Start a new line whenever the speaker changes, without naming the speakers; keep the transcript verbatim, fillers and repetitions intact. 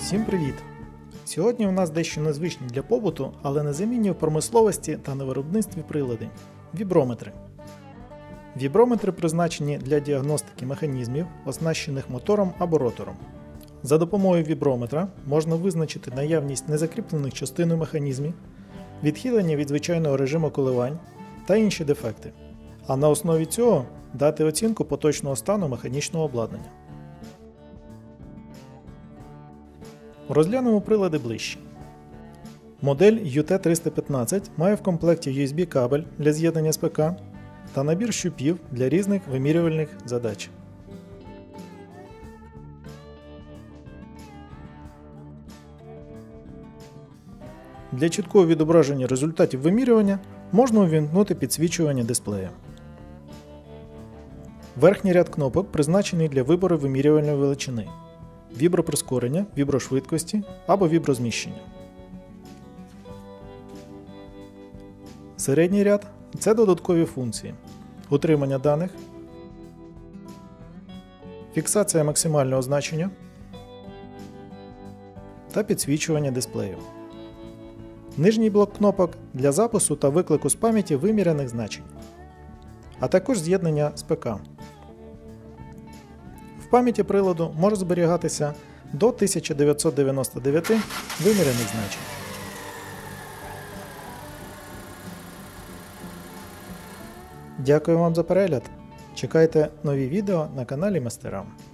Всім привіт! Сьогодні у нас дещо незвичні для побуту, але незамінні в промисловості та на виробництві прилади – віброметри. Віброметри призначені для діагностики механізмів, оснащених мотором або ротором. За допомогою віброметра можна визначити наявність незакріплених частин у механізмі, відхилення від звичайного режиму коливань та інші дефекти, а на основі цього дати оцінку поточного стану механічного обладнання. Розглянемо прилади ближче. Модель ю те триста п'ятнадцять має в комплекті ю ес бі кабель для з'єднання з ПК та набір щупів для різних вимірювальних задач. Для чіткого відображення результатів вимірювання можна увімкнути підсвічування дисплея. Верхній ряд кнопок призначений для вибору вимірювальної величини – віброприскорення, віброшвидкості або віброзміщення. Середній ряд – це додаткові функції: утримання даних, фіксація максимального значення та підсвічування дисплею. Нижній блок кнопок для запису та виклику з пам'яті виміряних значень, а також з'єднання з ПК. В пам'яті приладу може зберігатися до тисяча дев'ятсот дев'яносто дев'ять виміряних значень. Дякую вам за перегляд! Чекайте нові відео на каналі Мастерам.